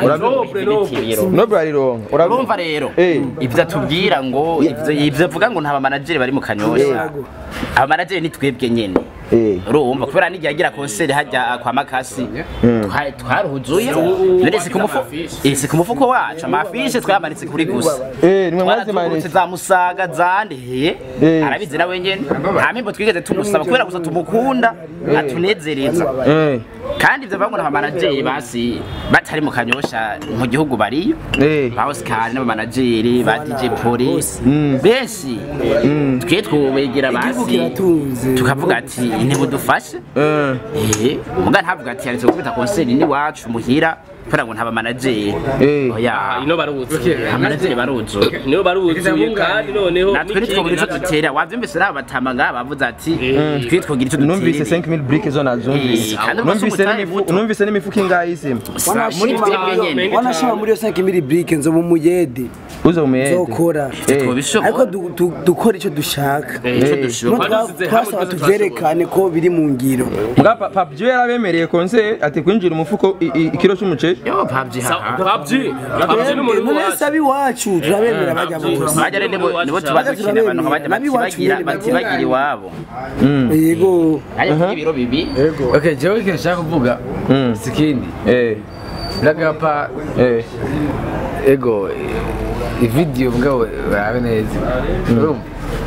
urumva rero ivyo atubwira ngo ivyo avuga ngo nta manager bari mu Kanyosha aba manager ni twebwe nyene urumva kubera n'igihe agira concert hajya kwa Makasi twaruhuzuye none ku mufuko wacu amafishe twayamanitse kuri gusa nimwe mwazimanitse za Musaga zande arabizi nawe nyene nta mimbo twigeze tumusaba kubera gusa tumukunda atunezereza kandi ivyo bangona manager basi batari mu Kanyosha mu gihugu bariyo ba Oscar n'aba manager ba DJ Police benshi twe twobegera basi tukavuga ati ntibudufashe muga ntavuga ati yaretse gukubita concert ni wacu muhira kubera ngo ntaba manager oya ino baruzuye manager baruzuye niyo baruzuye kandi noneho natwe nitwogira ico dutera wavyumvise raba batama nga bavuze ati twe twogira ico dutera numvise 5000 briques zo nazumvise numvise n'imifuka ingahe y'isima muri twebwe nyene wanashima muri 5000 briques nzo mu muyede uzo muyede zokora ariko dukora ico dushaka twasaba tuvyerekane ko biri mu ngiro muga Pabji yarabemereye concert ati kwinjira umufuko ikiro cy'umuceri yo Pabji n'umuntu sabi wacu turabemera bajya mu bajya nibo tubazikina abantu bakibagira iwabo yego ibiro bibi okay jewe ikintu nshaka kuvuga sikindi ndagapa ego ivideo mugabo barabe neza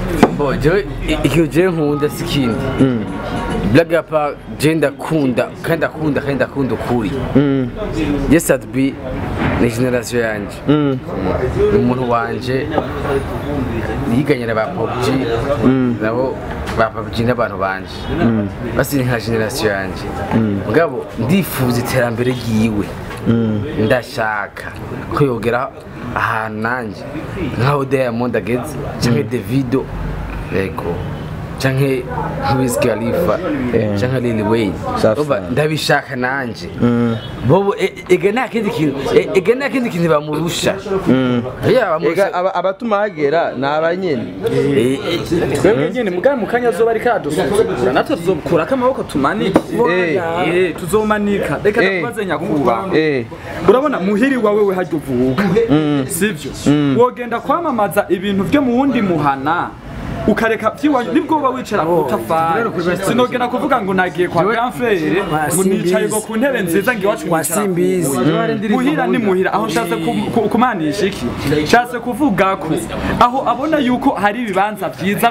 Bo jewe ikintu jewe nkunda sikindi. Black apa je ndakunda kandi ndakunda ukuri. Yes at be ni generation yanje. Umuntu wanje yiganyira ba PUBG nabo ba PUBG n'abantu banje. Basi nka generation yanje. Mugabo ndifuza iterambere giwe. Ndashaka ko yogera ahantu nanje nkaho Diamond ageze canke Davido yego canke Wiz Khalifa canke Lil Wayne ndabishaka nanje bobo ega nakindi kintu bamurusha abatuma hagera nabanyene twebwe nyene mugaye mukanya zoba ari kadusukura natwe tuzokura kamaboko tumanika tuzomanika reka ndakubaze nyakuba urabona muhiri wawe we hajya uvuka sivyo wogenda kwamamaza ibintu byo mu wundi muhana ukareka byiwanyu nibwo uba wicara ku tafari sinogena kuvuga ngo nagiye kwa Grand Frere ngo nicaye ngo ku ntebe nziza ngi wacu wasimbizi muhira ni muhira aho nshatse kumanisha iki nshatse kuvuga ko aho abona yuko hari ibibanza byiza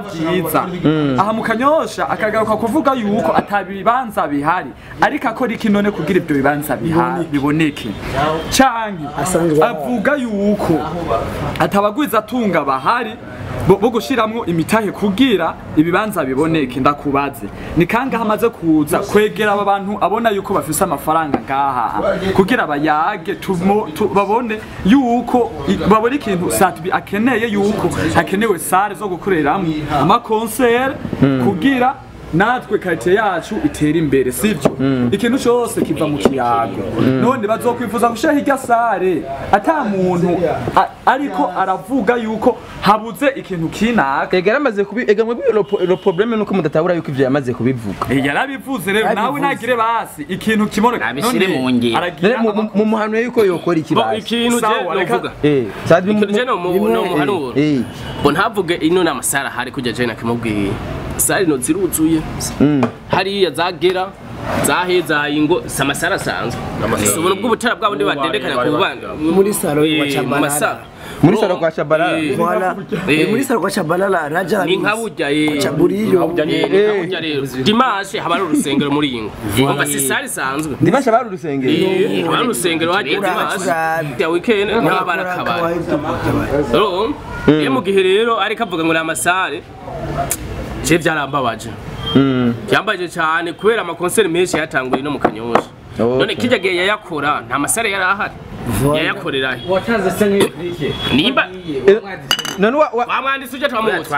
aha mukanyosha akagaruka kuvuga yuko atabibanza bihari ariko akora iki none kugira ibyo bibanza biboneke canke avuga yuko atabagwiza tunga bahari bo gushiramwo imitahe kugira ibibanza biboneke ndakubaze ni kanga hamaze kuza kwegera aba bantu abona yuko bafise amafaranga ngaha kugira bayage babone yuko babone ikintu Satbi akeneye yuko hakenewe sare zo gukoreramwe ama concert kugira natwe kate yacu itera imbere sivyo ikintu cyose kiva mu kiyago none bazokwifuza gushira hirya sare ata muntu ariko aravuga yuko habuze ikintu kinaka yaramaze kubigamwe lo problème nuko mudatabura yuko ivyo yamaze kubivuga yarabivuze rero nawe nagire basi ikintu kiboneka none mu ngiro mu muhano yuko yokora ikibasi ikintu je novuga Satbi je no muhanuro bo ntavuge ino namasara hari kujya je nakimubwiye sari no ziruzuye hariya zagera zaheza ingo samasara sanzwe ubuntu bw'ubutara bwabo ndi badendekana ku bandi muri saro ya Chabalala muri saro kwa Chabalala muri saro kwa Chabalala raja ni nkabujya Chaburiyo nkabujya rero Dimanche haba urusengero muri ingo umva si sari sanzwe Dimanche haba urusengero haba urusengero hagiye Dimanche ya weekend n'abarakabara rero iyo mu gihe rero ariko avuga ngo namasare je byarambabaje byambaje cyane kubera amakonseri menshi yatanguye no mu Kanyosha none kijya gihe yayakora nta masare yari ahari yayakorera watanze se nk'iki nimba none wamwandise uje twamuzi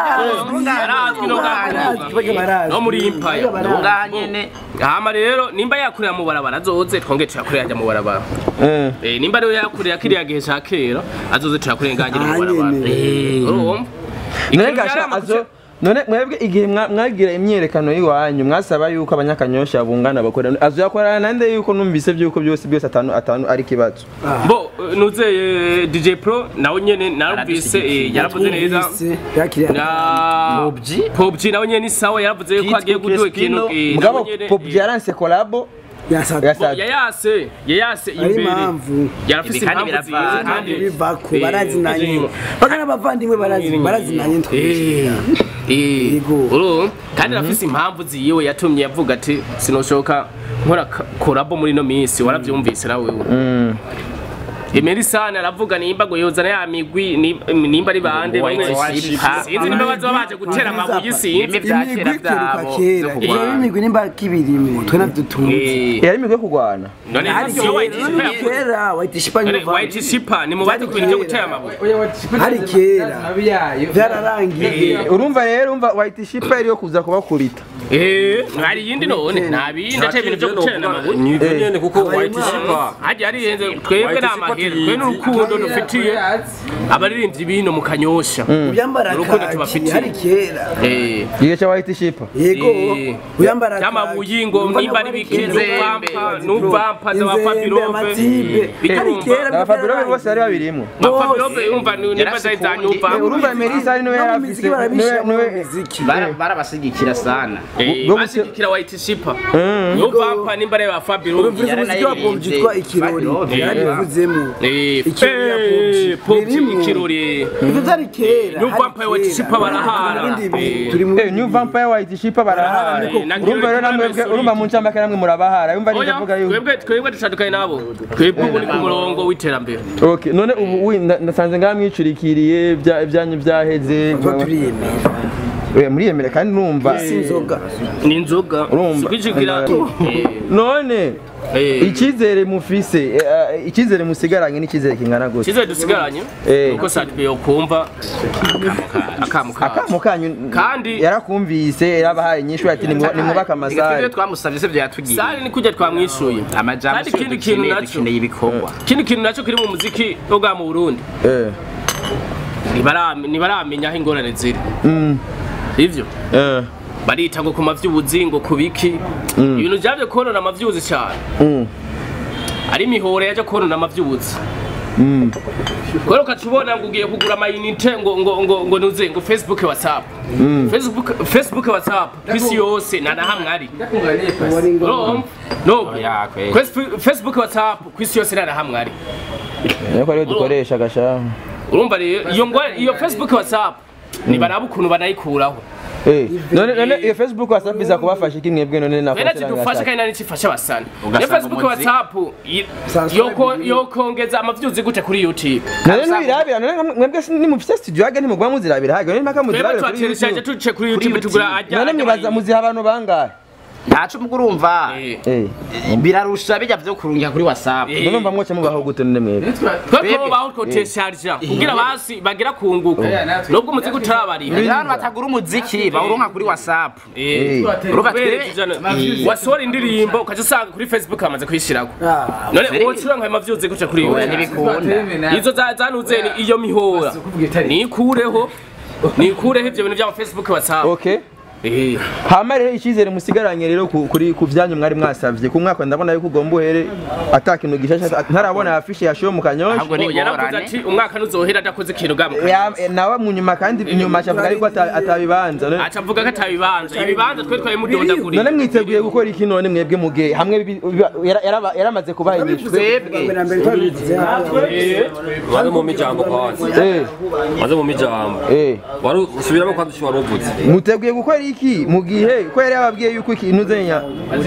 no muri Empire nganyene hama rero nimba yakorera mu barabara azoze twonge tuyakorera ajya mu barabara nimba rero yakorera kiriya gihe cya kera azoze tuyakorera ngangire mu barabara urumva nengasha azo none mwebwe igihe mwagira imyerekano yiwanyu mwasaba yuko abanyakanyosha bungana bakora azo yakorana nande yuko numvise byuko byose atanu ari kibazo bo nuze DJ Pro nawe nyene narumvise yaravuze neza na PUBG nawe nyene sawa yaravuze yuko agiye guduha ikintu mugabo PUBG yaranse collabo yayase imbere yarafise impamvu kandi bivako barazinanye bagana bavandimwe barazinanye uro kandi rafise impamvu ziyiwe yatumye yavuga ati sinoshoka nkora collabo muri no minsi waravyumvise nawe wewe Emerisana aravuga nimba ngo yozana ya migwi nimba ari bande bamwe sinzi nimba baje gutera amabuye isimbi byakera byabo iyo imigwi nimba kibirimwe twe navdutunze yari imigwi kugwana none hari kera white shipa ni mubaze ku bintu byo gutera amabuye hari kera byararangiye urumva rero umva white shipa yari yo kuza kubakurita hari yindi none ntabindi ateye ibintu byo gutera amabuye nyene kuko white shipa haje ari yenze twebwe n'amahera twe n'urukundo dufitiye abaririmbyi bino mu Kanyosha urukundo tubafitiye hari kera igihe cya white shipa yego uyambara amabuye ngo nimba ari bikenze n'ubampa za Fabirobe hari kera Fabirobe bose ari babirimo Fabirobe umva nimba zanyumva urumva Melissa ari no yarafise barabasigikira sana basigikira white shipa n'ubampa nimba ari Fabirobe yitwa ikirori yarabivuzemo ikirori ivyo vyari kera New Vampire White Ship barahara New Vampire White Ship barahara urumva rero namwe urumva mu ncamba kandi namwe murabahara yumva ni ndavuga yuko twebwe dushadukanye nabo twebwe uri ku murongo w'iterambere okay none ubu ndasanze ngamwicurikiriye ibyanyu byaheze muri yemere kandi numva ni inzoga urumva none icyizere mufise icyizere musigaranye n'icyizere kingana gute icyizere dusigaranye uko Sadbi yokumva akamukanyu kandi yarakumvise yarabahaye nyinshi ati nimubaka amasare twebwe twamusabye se byatugiye sare ni kujya twamwishuye amajambo kandi kintu naco ibikorwa kintu naco kiri mu muziki bwa mu Burundi nibaramenya aho ingorane ziri ivyo barita ngo ku mavyubuzi ngo kubiki ibintu byavye korona amavyuzi cyane ari mihore yaje korona amavyubuzi Kwero kachubona ngo ugiye kugura amayinite ngo nuze ngo Facebook WhatsApp Facebook WhatsApp kwisi yose na hamwe ari no Facebook WhatsApp kwisi yose na hamwe ari yako rero dukoresha gasha urumva rero iyo Facebook WhatsApp ni barabu kuntu banayikuraho none iyo Facebook WhatsApp biza kubafasha iki mwebwe none na Nene tudufasha kandi nani cifasha basana iyo Facebook WhatsApp yokongeza amavyuzi gute kuri YouTube none nibirabira none mwebwe ni mu studio hage ntimugwa muzirabira hage none mpaka muzirabira kuri YouTube tugura ajya none mwibaza muziha abantu bangahe ntaco mugurumva birarusha bijya byo kurungira kuri WhatsApp none mva mwoce mugaho gute none mwebwe twebwe baho twotesharja kugira basi bagira kunguka nubwo umuziki utarabari abantu batagura umuziki bawuronka kuri WhatsApp wasora indirimbo ukaje usanga kuri Facebook amaze kuyishirako none wocura nka amavyuzi guca kuri yo ntibikunda izo zanuze iyo mihora nikureho ivyo bintu bya Facebook WhatsApp okay hama rero icyizere musigaranye rero kuri ku byanyu mwari mwasavye ku mwaka ndabona yuko ugomba uhere atakintu gishasha ntarabona afishe yashoye mu kanyosha yaravuze ati umwaka nuzohera adakoze ikintu gamuka nawe mu nyuma kandi inyuma acavuga yuko atabibanza acavuga ko atabibanza ibibanza twe twaye mudondagurira none mwiteguye gukora iki none mwebwe muge hamwe yaramaze kubaha inyishu maze mu mijambo kwanza maze mu mijambo wari usubiramo kwa dushobora uvuze muteguye gukora iki mugihe ko yari yababwiye yuko ikintu zenya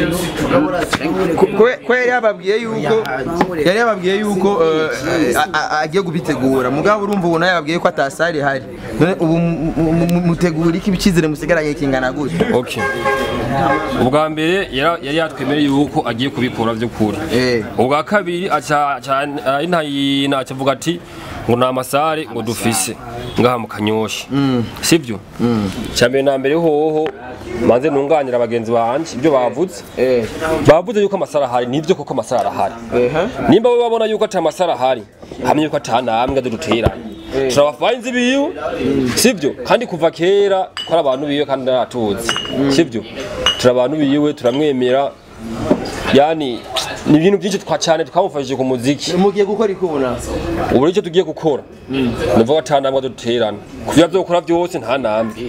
ko yari yababwiye yuko agiye gubitegura mugabo urumva ubona yababwiye ko atasari hari none ubu mutegura iki bicizere musigaranye kingana gute okay ubwa mbere yari yatwemereye yuko agiye kubikora byo kuri ubwa kabiri aca avuga ati ngo na amasare ngo dufise ngaha mu Kanyosha sivyo cyambere na mbere hoho manze nunganira abagenzi banje ibyo bavuze bavuze yuko amasara hari nivyo koko amasara hari nimba we babona yuko ata amasara hari hamye yuko atanamwe duteranye turabafainze biyo sivyo kandi kuva kera ko abantu biyo kandi naratuzi sivyo turabantu biyiwe turamwemera yani ni ibintu byinshi twacane twamufashije ku muziki mugiye gukora ikubona ubu icyo tugiye gukora nuvuga atanamwe duterana kuvya byokora byose nta nambi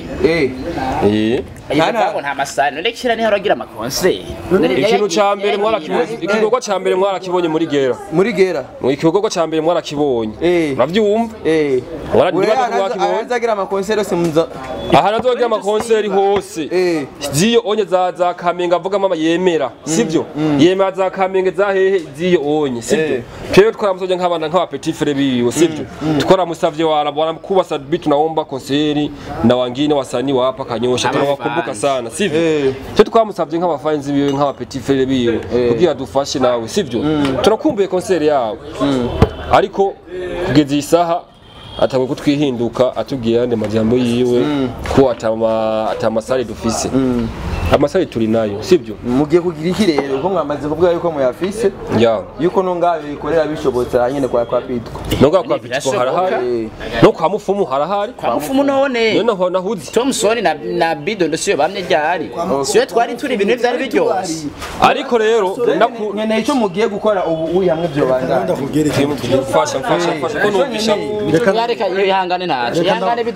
nta masane none kira niho aragira amakonse ikintu ca mbere ikigogo ca mbere mwarakibonye muri gera ikigogo ca mbere mwarakibonye uravyumva arazagira amakonseri se munza aha nazogira amakonseri hose ziyo onye za Kamenge avuga mama yemera sivyo yemera za Kamenge za hehe ziyo onye sivyo pyo twaramusoje nk'abana nk'aba petit frère biyo sivyo tukora musavye bwana kuba Sadbi tunaomba konseri na wangine wasani wapa Kanyosha tunawakumbuka sana sivyo cyo twamusavye nk'abafanzi biyo nk'aba petit frère biyo kugira dufashe nawe sivyo turakumbuye konseri yawe ariko kugeza isaha atangwe kutwihinduka atubwiye ande majambo yiwe ko atamasari dufise amasari turi nayo sivyo mugiye kugira iki rero ko mwamaze kuvuga yuko muyafise yuko nongabe bikorera bishobotse nyene kwa Pitko nonga kwa Pitko harahari no kwa Mufumu harahari kwa Mufumu none none nahuzi Thompson na Bido ndosiyo bamye ryari siyo twari turi ibintu byari biryoshye ariko rero nyene ico mugiye gukora ubu hamwe byo banga ndakubwira ikintu tugufasha ko numvisha reka ihangane naje ihangane bizo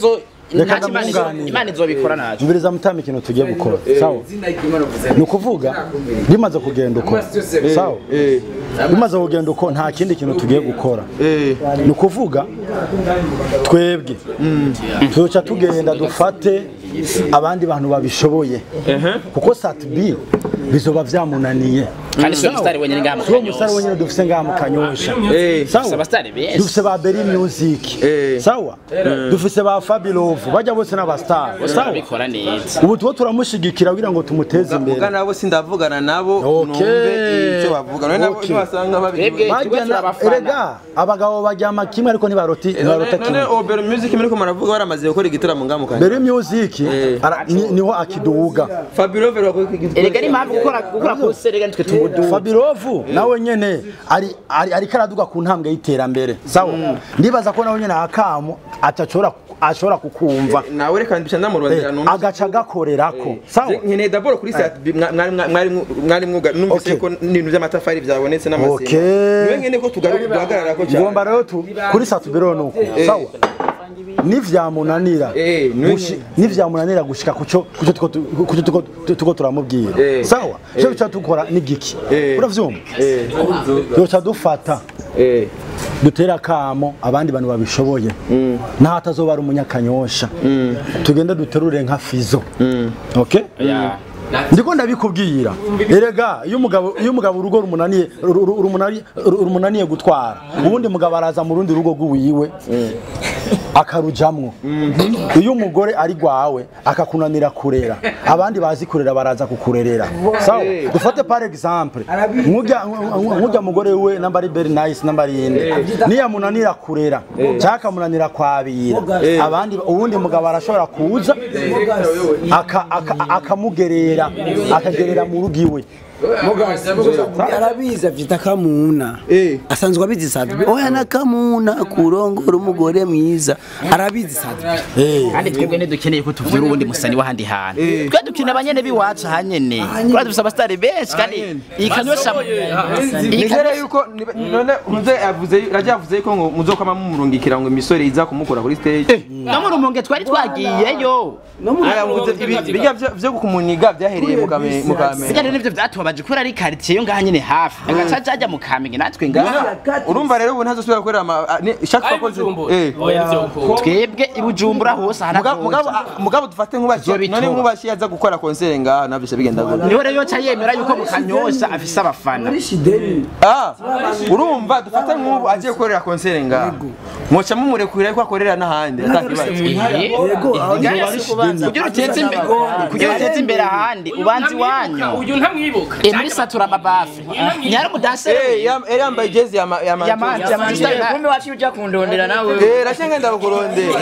Imana izobikora naco mbiriza mutama ikintu tugiye gukora sawa ni ukuvuga bimaze kugenda uko sawa bimaze kugenda uko nta kindi kintu tugiye gukora ni ukuvuga twebwe tuca tugenda dufate abandi bantu babishoboye kuko Sat-B bizoba vyamunaniye kandi so mustari wenyene ngaha so mustari wenyene dufise ngaha mu Kanyosha sawa abastari benshi dufise ba Berry Music sawa dufise ba Fabilove bajya bose n'abastar sawa bikora neza ubu tuwo turamushigikira kugira ngo tumuteze imbere vuga nabo sindavugana nabo numve icyo bavuga none nabo basanga bajyana erega abagabo bajyama kimwe ariko ntibarota none Berry Music muri ko maravuga baramaze gukora igitaramo ngaha mu Kanyosha Berry Music niho akiduga Fabilove erega ni mpamvu gukora kose erega nitwe tumuduga Fabilove nawe nyene ari karaduga ku ntambwe y'iterambere sawa ndibaza ko nawe nyene akamo ashobora kukumva nawe reka ndisha ndamurondera numva agaca gakorerako sawa nkene d'abord kuri Sat-B mwari mwuga numvise ko n'ibintu by'amatafari byabonetse n'amasenge niwe nkene ko tugahagarara ko cyane ngomba rero kuri Sat-B rero nuko sawa nivyamunanira gushika kuco tuko turamubwira sawa cyo bica tukora n'igiki uravyumva yoca dufata dutera kamo abandi bantu babishoboye naho atazobara umunyakanyosha tugende duterure nka Fizo okay ndiko ndabikubwira erega iyo umugabo urugo rumunaniye gutwara ubundi mugabo araza mu rundi rugo rw'uwiwe akarujamwo iyo umugore ari gwawe akakunanira kurera abandi bazi kurera baraza kukurerera sawa dufate par exemple nkujya mugore we namba ari very nice namba yinde niya munanira kurera cyaka munanira kwabira abandi ubundi mugabo arashobora kuza akamugerera akagerera mu rugiwe arabiza vyita kamuna asanzwe abizi Sat-B oya na kamuna kurongora umugore mwiza arabizi Sat-B kandi twebwe dukeneye ko tuvyura ubundi musani wahandi hantu twe dukina abanyene biwacu hanyene kwa dufisa abastari benshi kandi ikanyosha nigere yuko none unze yavuze ko ngo muzokama mumurungikira ngo imisore iza kumukora kuri stage namurumonge twari twagiyeyo bijya vyo kumuniga byahereye mu Kamenge sigare nivyo vyatubabaje kuri ari quartier yo ngaha nyene hafi agacaca ajya mu Kamenge natwe ngaha urumva rero ubu ntazosubira gukorera shaka bakoze twebwe ibujumbura hose mugabo dufate nk'ubashi none nk'ubashi yaza gukora concert ngaha nabisha bigenda gute niho rero yoca yemera yuko mu Kanyosha afise abafana urumva dufate nk'ubu agiye gukorera concert ngaha mwoca mumurekurira ko akorera n'ahandi atakibazo kugira uteze imbere ahandi ubanzi wanyu uyu ntamwibuka muri satura amabafe nyara mudase yambaye jezi ya kumbe wacu ujya kundondera nawe rashenga ndabukurondera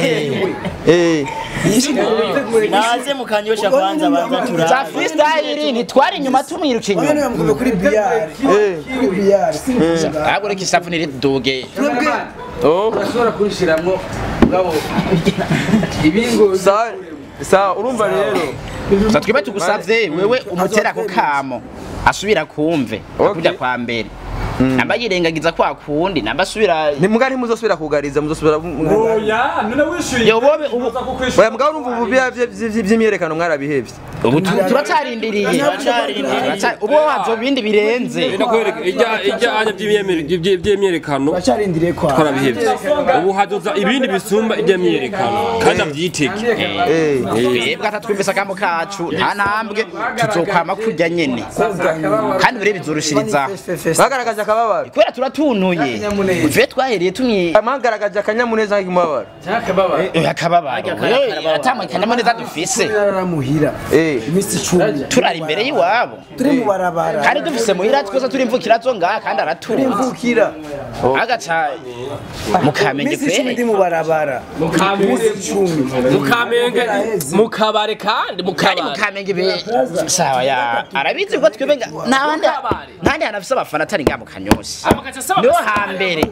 naze mu Kanyosha kwanza banza tura za freestyle ntitwari inyuma tumwiruka inyuma kuri biyari agore kisafuni riduge urashobora kurishiramwo ngabo ibingo sa urumva rero satwiba tugusavye wewe umutera ko kamo asubira kumve akujya kwa mbere namba yirengagiza kwa kundi namba subira ni mugari muzosubira kugariza muzosubira oya none wishuye yo bobe oya mugabo urumva ubu by'imyerekano mwarabihevye ubu turacarindiriye ubu hazo bindi birenze ijya anya by'imyerekano bacarindiriye kwa twarabihevye ubu hazoza ibindi bisumba ijya myerekano kandi avyiteke twebwe atatwumvise akamo kacu nta ntambwe tuzokwama kurya nyene kandi bire bizorushiriza bagaragaje akababaro kubera turatunuye twe twahereye tumwe amagaragaje akanyamuneza nk'imabaro akababaro atamwe kanyamuneza dufise aramuhira imisi 10 turari imbere yiwabo turi mu barabara kandi dufise muhira twese turi mvukira zo ngaha kandi aratura imvukira agaca mu Kamenge pe ndi mu barabara mu Kamenge mu kabare kandi mu Kamenge be sawa ya arabizi ko twebwe ntandi hanafise abafana atari ngaha mu Kanyosha niho hambere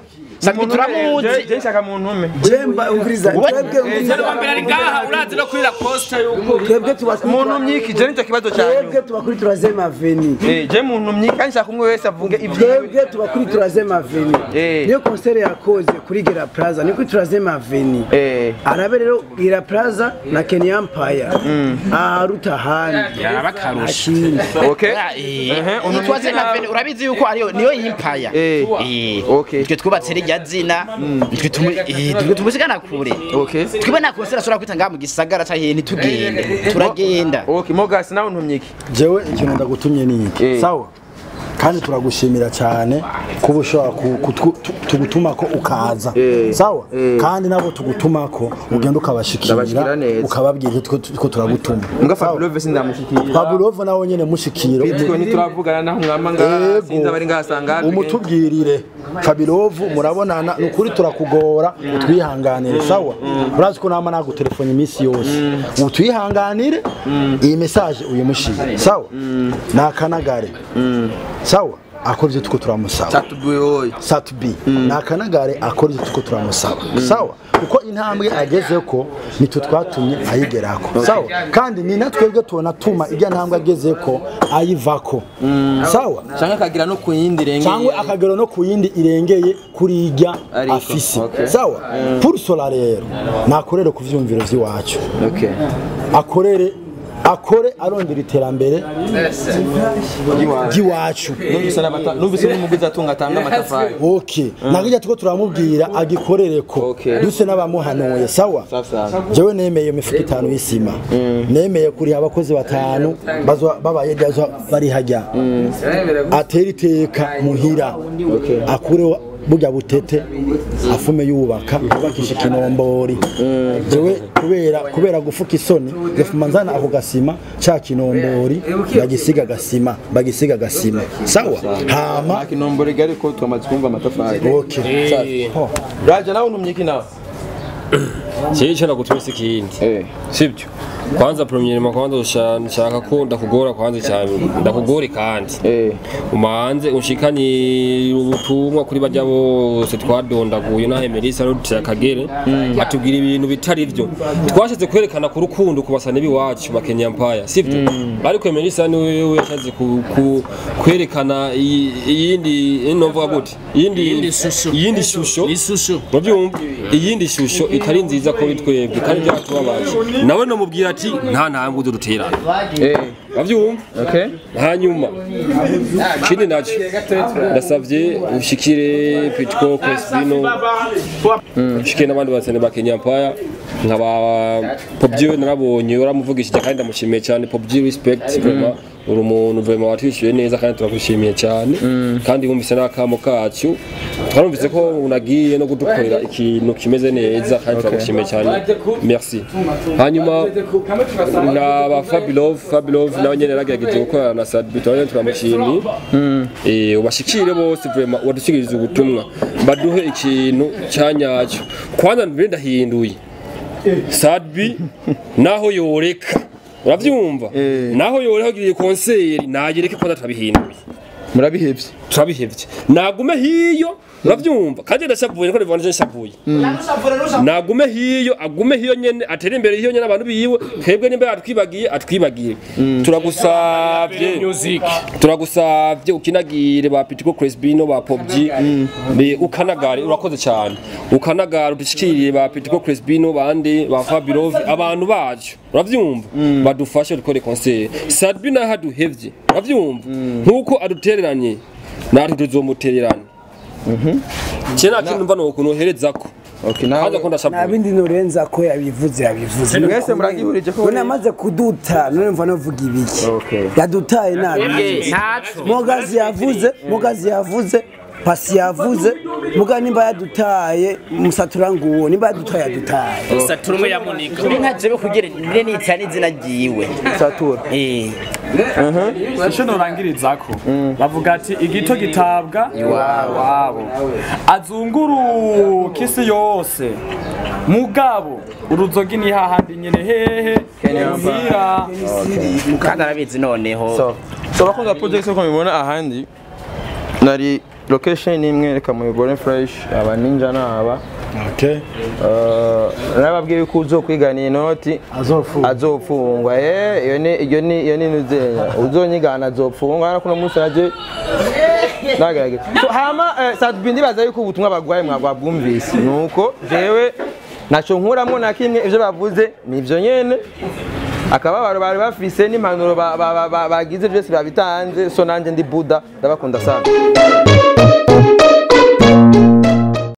Sadbi turamuzi je nshaka mu ntume Jemba umviriza twebwe Mbere ari ngaha urazi no kuri la costa yuko twebwe tubakuri mu ntumyiki je nicyo kibazo cyanyu twebwe tubakuri turazema veni je mu ntumyiki kandi nshaka umwe wese avuge ibyo twebwe tubakuri turazema veni niyo concert yakoze kuri Gera Plaza niko turazema veni arabe rero Gera Plaza na Kenya Empire aruta handi yarabakarusha okay twazema veni urabizi yuko ariyo niyo Empire okay twe twubatse rijya zina twe tumusigana kure okay twibe na concert ashobora kwita ngaha mu gisagara cyahe ntitugende turagenda okay Mogas nawe ntumyiki jewe ikintu ndagutumye ni iki sawa kandi turagushimira cyane kuba ushobora tugutuma ko ukaza sawa kandi nabo tugutuma ko ugenda ukabashikira ukababwira ko turagutuma mbwa Fabulove sindamushikira Fabulove nawe nyene mushikiro bitwo nituravugana naho mwama nga sinza bari ngasanga umutubwirire Fabulove murabonana nukuri turakugora utwihanganire sawa urazi ko nama nagutelefone iminsi yose utwihanganire iyi message uyu mushire sawa nakanagare sawa akorje tuko turamusaba Satbi nakanagare akorje tuko turamusaba sawa uko intambwe ageze ko nitwe twatumye ayigerako sawa kandi ni natwebwe tubona tuma ijya ntambwe ageze ko ayivako sawa cyangwa akagira no kuyindi irengeye cyangwa akagero no kuyindi irengeye kuri ijya afisi sawa pour cela rero nakorere kuvyumviro vyiwacu akore arondera iterambere giwacu numvise n'umugizi atunga atanga amatafari okay nagijya tuko turamubwira agikorereko duse n'abamuhanuye sawa jewe nemeye imifuka 5 y'isima nemeye kuri abakozi 5 babaye dazo bari hajya atera iteka muhira akure burya butete afume yubaka abakisha kinombori jewe kubera gufuka isoni gafuma nzana ako gasima cha kinombori bagisiga gasima sawa hama kinombori gari ko twamaze kumva amatafari okay raja nawe ntumyiki nawe cyica nagutumisa ikindi sibyo kwanza premièrement kwanza ushaka ko ndakugora kwanza cyane ndakugore kandi umanze unshikanye ubutumwa kuri bajya bose twadondaguye na Emelisa rutya kagere atubwira ibintu bitari byo twashatse kwerekana ku rukundo kubasana biwacu ba Kenya Empire sibyo ariko Emelisa ni wewe yashatse kwerekana iyindi novuga gute iyindi shusho babyumva iyindi shusho itari nziza kuri twebwe kandi byatubabaje nawe no mubwira ati nta ntambwe duterana bavyumva hanyuma kindi naco ndasavye ushikire Pitco Crespino ushikire n'abandi basane ba Kenya Empire nkaba Pobji narabonye uramuvugishije kandi ndamushimiye cyane Pobji respect vraiment uri umuntu vraiment watwishyuye neza kandi turagushimiye cyane kandi wumvise n'akamo kacu twarumvise ko unagiye no kudukorera ikintu kimeze neza kandi turagushimiye cyane merci hanyuma na Fabulove nawe nyene ragerageje gukorana na Sadbi turamushimiye ubashikire bose vraiment wadushikiriza ubutumwa baduhe ikintu cyanyacyo kwanza ndahinduye Sadbi naho yoreka uravyumva naho yoreka giriye concert nagereke ko ndabihinduye murabihevye turabihevye nagume hiyo uravyumva kandi ndashavuye ko rivanje nshavuye nagume hiyo agume hiyo nyene atere imbere hiyo nyene abantu biyiwe twebwe nimbe atwibagiye turagusavye music turagusavye ukinagire ba Pitco Crespino ba Pobji ukanagare urakoze cyane ukanagare udushikiriye ba Pitco Crespino bande ba Fabulove abantu bacu uravyumva badufashe dukore concert Sadbi na haduhevye uravyumva nkuko adutereranye natwe tuzomutererana cyena kintu mva no kunoherezako nawe nabindi norenza ko yabivuze mwese muragihurije ko namaze kuduta none mva novuga ibiki yadutaye nabi Mogazi yavuze Pasi yavuze muga nimba yadutaye musatura nguwo nimba yadutaye musatura umwe yamunika ntaje kugere nitani izina giwe satura sho norangirizako bavuga ati igito gitabwa wabo azunguru kisi yose mugabo uruzogi ni hahandi nyene hehe Kenya kandi arabizi noneho so bakunda project ko mibona ahandi nari location imwe reka muyigore fresh aba ninja naba okay nababwiye yuko uzokwigana inoti azofungwa iyo ni nuzenya uzonyigana azofungwa ariko no munsi naje nagarage so hama Sadbi ndibaza yuko ubutumwa bagwaye mwabwumvise nuko jewe naco nkuramwo na kimwe ivyo bavuze nivyo nyene akababaro bari bafise n'impanuro bagize byose babitanze so nanje ndi Buda ndabakunda sana